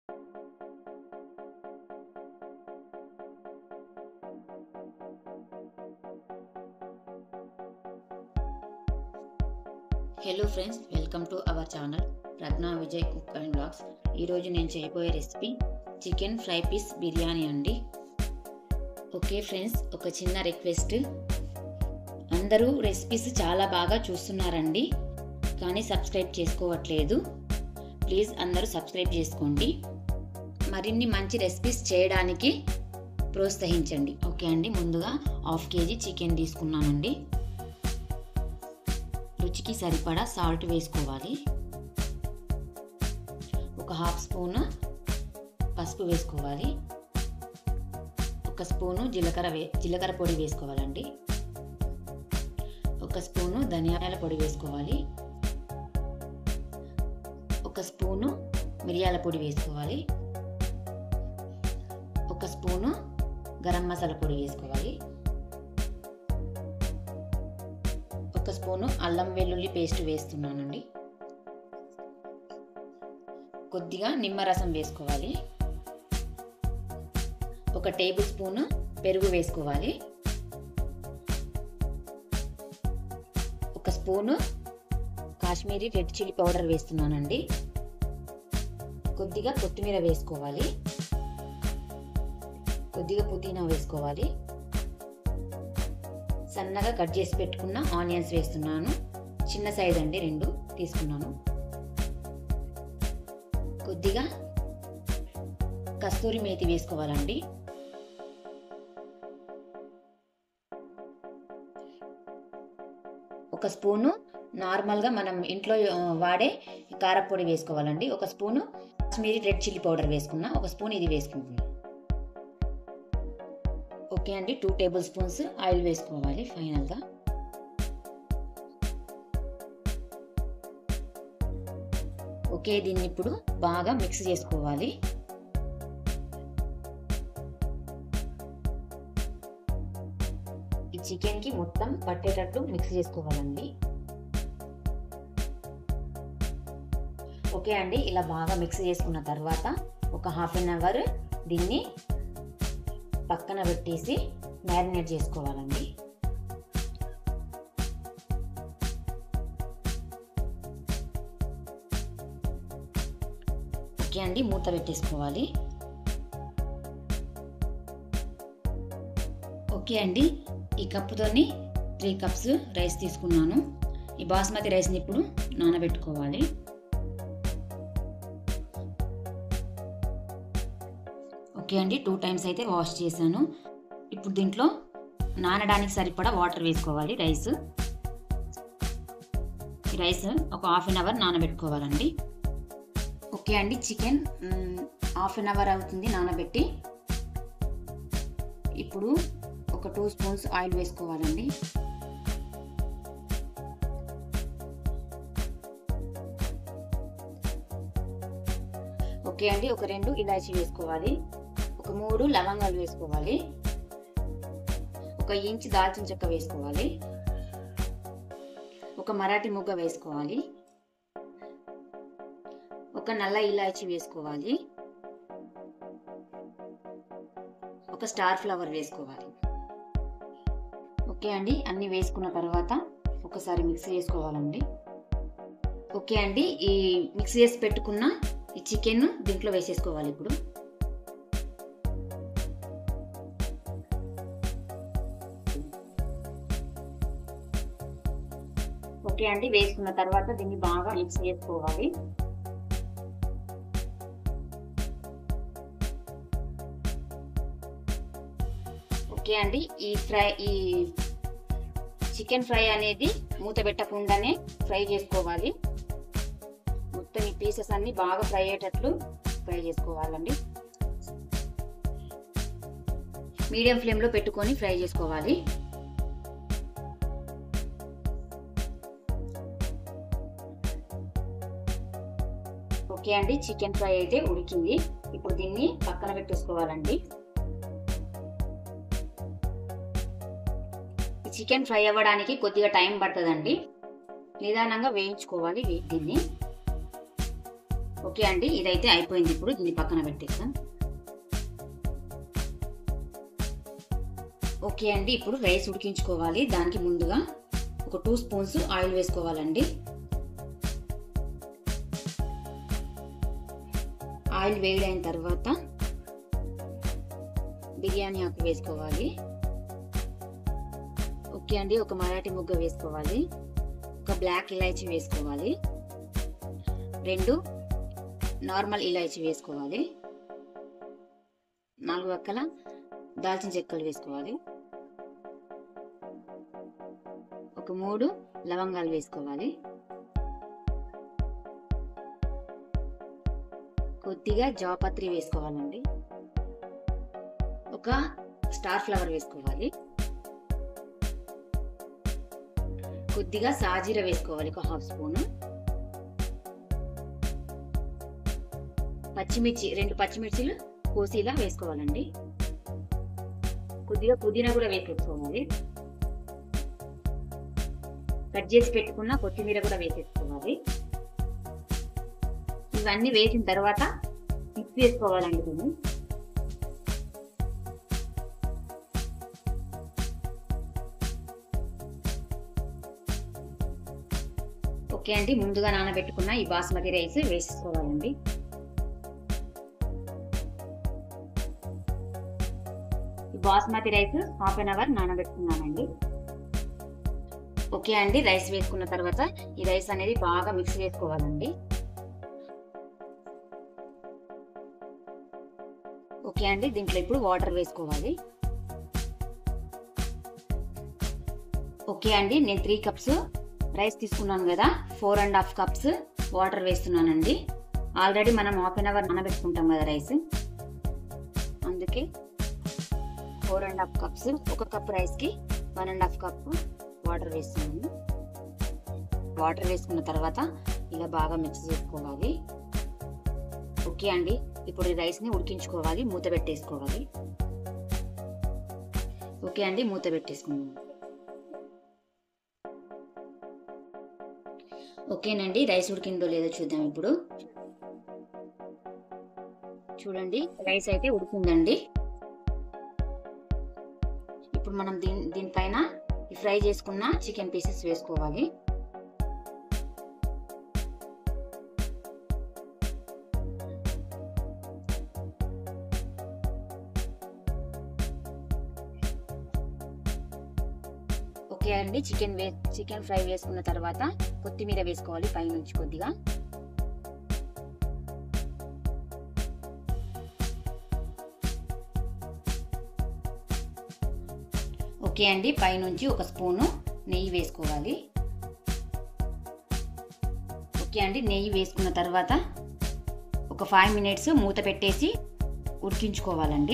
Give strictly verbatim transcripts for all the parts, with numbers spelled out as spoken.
Hello friends, welcome to our channel Ratna Vijay cook and blogs. ఈరోజు నేను చేయబోయే recipe chicken fry piece biryani అండి. Okay friends, ఒక చిన్న రిక్వెస్ట్, అందరూ రెసిపీస్ చాలా బాగా చూస్తున్నారండి, కానీ సబ్స్క్రైబ్ చేసుకోవట్లేదు. ప్లీజ్ అందరూ సబ్స్క్రైబ్ చేసుకోండి, మరిన్ని మంచి రెసిపీస్ చేయడానికి ప్రోత్సహించండి. ఓకే అండి, ముందుగా హాఫ్ కేజీ చికెన్ తీసుకున్నానండి. రుచికి సరిపడా సాల్ట్ వేసుకోవాలి. ఒక హాఫ్ స్పూన్ పసుపు వేసుకోవాలి. ఒక స్పూను జీలకర్ర వే జీలకర్ర పొడి వేసుకోవాలండి. ఒక స్పూను ధనియాల పొడి వేసుకోవాలి. ఒక స్పూను మిరియాల పొడి వేసుకోవాలి. ఒక స్పూను గరం మసాలా పొడి వేసుకోవాలి. ఒక స్పూను అల్లం వెల్లుల్లి పేస్ట్ వేస్తున్నానండి. కొద్దిగా నిమ్మరసం వేసుకోవాలి. ఒక టేబుల్ స్పూను పెరుగు వేసుకోవాలి. ఒక spoon Kashmiri red chilli powder వేస్తున్నానండి. కొద్దిగా కొత్తిమీర వేసుకోవాలి. కొద్దిగా పుదీనా వేసుకోవాలి. సన్నగా కట్ చేసి పెట్టుకున్న ఆనియన్స్ వేస్తున్నాను. చిన్న సైజ్ అండి, రెండు తీసుకున్నాను. కొద్దిగా కస్తూరి మేతి వేసుకోవాలండి. ఒక స్పూను నార్మల్గా మనం ఇంట్లో వాడే కారపొడి వేసుకోవాలండి. ఒక spoon Kashmiri red chilli powder వేసుకున్నా. ఒక స్పూన్ ఇది వేసుకుంటున్నాను. ఓకే అండి, టూ టేబుల్ స్పూన్స్ ఆయిల్ వేసుకోవాలి ఫైనల్గా. ఓకే, దీన్ని ఇప్పుడు బాగా మిక్స్ చేసుకోవాలి. ఈ చికెన్కి మొత్తం పట్టేటట్టు మిక్స్ చేసుకోవాలండి. ఓకే అండి, ఇలా బాగా మిక్స్ చేసుకున్న తర్వాత ఒక హాఫ్ అన్ అవర్ దీన్ని పక్కన పెట్టేసి మ్యారినేట్ చేసుకోవాలండి. ఓకే అండి, మూత పెట్టేసుకోవాలి. ఓకే అండి, ఈ కప్పుతోని త్రీ కప్స్ రైస్ తీసుకున్నాను. ఈ బాస్మతి రైస్ని ఇప్పుడు నానబెట్టుకోవాలి. ఓకే అండి, టూ టైమ్స్ అయితే వాష్ చేశాను. ఇప్పుడు దీంట్లో నానడానికి సరిపడా వాటర్ వేసుకోవాలి. రైస్ ఈ రైస్ ఒక హాఫ్ అన్ అవర్ నానబెట్టుకోవాలండి. ఓకే అండి, చికెన్ హాఫ్ అన్ అవర్ అవుతుంది నానబెట్టి. ఇప్పుడు ఒక టూ స్పూన్స్ ఆయిల్ వేసుకోవాలండి. ఓకే అండి, ఒక రెండు ఇలాచీ వేసుకోవాలి. ఒక మూడు లవంగాలు వేసుకోవాలి. ఒక ఇంచ్ దాల్చిన చెక్క వేసుకోవాలి. ఒక మరాఠీ మొగ్గ వేసుకోవాలి. ఒక నల్ల ఇలాచీ వేసుకోవాలి. ఒక స్టార్ ఫ్లవర్ వేసుకోవాలి. ఓకే అండి, అన్ని వేసుకున్న తర్వాత ఒకసారి మిక్స్ చేసుకోవాలండి. ఓకే అండి, ఈ మిక్స్ చేసి పెట్టుకున్న ఈ చికెన్ దీంట్లో వేసేసుకోవాలి. ఇప్పుడు ఓకే అండి, వేసుకున్న తర్వాత దీన్ని బాగా మిక్స్ చేసుకోవాలి. ఓకే అండి, ఈ ఫ్రై ఈ చికెన్ ఫ్రై అనేది మూత పెట్టకుండానే ఫ్రై చేసుకోవాలి. మొత్తం ఈ పీసెస్ అన్ని బాగా ఫ్రై అయ్యేటట్లు ఫ్రై చేసుకోవాలండి. మీడియం ఫ్లేమ్లో పెట్టుకొని ఫ్రై చేసుకోవాలి. ఓకే అండి, చికెన్ ఫ్రై అయితే ఉడికింది. ఇప్పుడు దీన్ని పక్కన పెట్టేసుకోవాలండి. చికెన్ ఫ్రై అవ్వడానికి కొద్దిగా టైం పడుతుందండి, నిదానంగా వేయించుకోవాలి దీన్ని. ఓకే ఓకే అండి, ఇదైతే అయిపోయింది. ఇప్పుడు దీన్ని పక్కన పెట్టేస్తాం. ఓకే అండి, ఇప్పుడు రైస్ ఉడికించుకోవాలి. దానికి ముందుగా ఒక టూ స్పూన్స్ ఆయిల్ వేసుకోవాలండి. ఆయిల్ వేడైన తర్వాత బిర్యానీ ఆకు వేసుకోవాలి. ఓకే అండి, ఒక మరాఠీ మొగ్గ వేసుకోవాలి. ఒక బ్లాక్ ఇలాచీ వేసుకోవాలి. రెండు నార్మల్ ఇలాచీ వేసుకోవాలి. నాలుగు వక్కల దాల్చిన చెక్కలు వేసుకోవాలి. ఒక మూడు లవంగాలు వేసుకోవాలి. కొద్దిగా జాపత్రి వేసుకోవాలండి. ఒక స్టార్ ఫ్లవర్ వేసుకోవాలి. కొద్దిగా సాజీర వేసుకోవాలి, ఒక హాఫ్ స్పూన్. పచ్చిమిర్చి రెండు పచ్చిమిర్చిలు కోసిలా వేసుకోవాలండి. కొద్దిగా పుదీనా కూడా వేసేసుకోవాలి. కట్ చేసి పెట్టుకున్న కొత్తిమీర కూడా వేసేసుకోవాలి. ఇవన్నీ వేసిన తర్వాత మిక్స్ చేసుకోవాలండి. దీన్ని ఓకే అండి, ముందుగా నానబెట్టుకున్న ఈ బాస్మతి రైస్ వేసుకోవాలండి. ఈ basmati rice half an hour నానబెట్టుకున్నానండి. ఓకే అండి, రైస్ వేసుకున్న తర్వాత ఈ రైస్ అనేది బాగా మిక్స్ చేసుకోవాలండి. ఓకే అండి, దీంట్లో ఇప్పుడు వాటర్ వేసుకోవాలి. ఓకే అండి, నేను త్రీ కప్స్ రైస్ తీసుకున్నాను కదా, four and half cups water వేస్తున్నానండి. ఆల్రెడీ మనం హాఫ్ అన్ అవర్ నానబెట్టుకుంటాం కదా రైస్, అందుకే ఫోర్ అండ్ హాఫ్ కప్స్. ఒక కప్ రైస్కి one and half cup water వేస్తున్నాను. వాటర్ వేసుకున్న తర్వాత ఇలా బాగా మిక్స్ చేసుకోవాలి. ఓకే అండి, ఇప్పుడు ఈ రైస్ని ఉడికించుకోవాలి. మూత పెట్టేసుకోవాలి. ఓకే అండి, మూత పెట్టేసుకున్నాను. ఓకేనండి, రైస్ ఉడికిందో లేదో చూద్దాం. ఇప్పుడు చూడండి, రైస్ అయితే ఉడికిందండి. ఇప్పుడు మనం దీని దీనిపైన ఫ్రై చేసుకున్న చికెన్ పీసెస్ వేసుకోవాలి. ఓకే అండి, చికెన్ వే చికెన్ ఫ్రై వేసుకున్న తర్వాత కొత్తిమీర వేసుకోవాలి పైనుంచి కొద్దిగా. ఓకే అండి, పైనుంచి ఒక స్పూను నెయ్యి వేసుకోవాలి. ఓకే అండి, నెయ్యి వేసుకున్న తర్వాత ఒక ఫైవ్ మినిట్స్ మూత పెట్టేసి ఉడికించుకోవాలండి.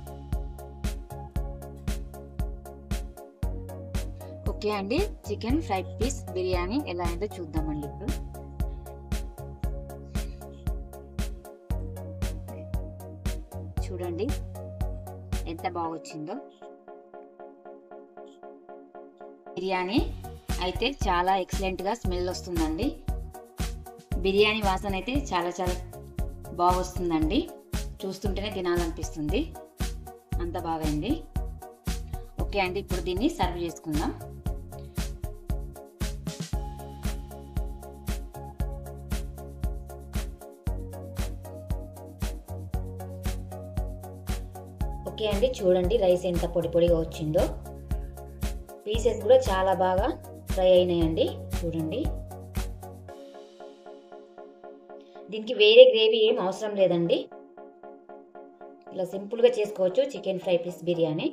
ఓకే అండి, చికెన్ ఫ్రై పీస్ బిర్యానీ ఎలా అయిందో చూద్దామండి. ఇప్పుడు చూడండి ఎంత బాగా వచ్చిందో. బిర్యానీ అయితే చాలా ఎక్సలెంట్గా స్మెల్ వస్తుందండి. బిర్యానీ వాసన అయితే చాలా చాలా బాగా వస్తుందండి. చూస్తుంటేనే తినాలనిపిస్తుంది, అంత బాగైంది. ఓకే అండి, ఇప్పుడు దీన్ని సర్వ్ చేసుకుందాం. ఓకే అండి, చూడండి రైస్ ఎంత పొడి పొడిగా వచ్చిందో. పీసెస్ కూడా చాలా బాగా ఫ్రై అయినాయండి. చూడండి, దీనికి వేరే గ్రేవీ ఏం అవసరం లేదండి. ఇలా సింపుల్గా చేసుకోవచ్చు chicken fry piece biryani.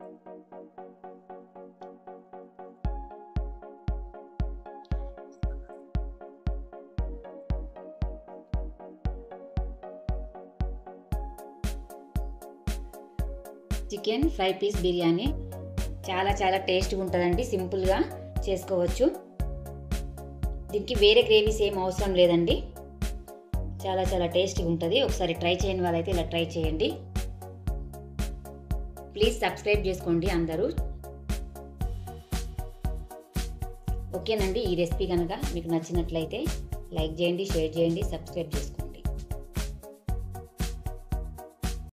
Chicken fry piece biryani చాలా చాలా టేస్ట్గా ఉంటుందండి. సింపుల్గా చేసుకోవచ్చు. దీనికి వేరే గ్రేవీస్ ఏం అవసరం లేదండి. చాలా చాలా టేస్టీగా ఉంటుంది. ఒకసారి ట్రై చేయని వాళ్ళైతే ఇలా ట్రై చేయండి. ప్లీజ్ సబ్స్క్రైబ్ చేసుకోండి అందరూ. ఓకేనండి, ఈ రెసిపీ కనుక మీకు నచ్చినట్లయితే లైక్ చేయండి, షేర్ చేయండి, సబ్స్క్రైబ్ చేసుకోండి.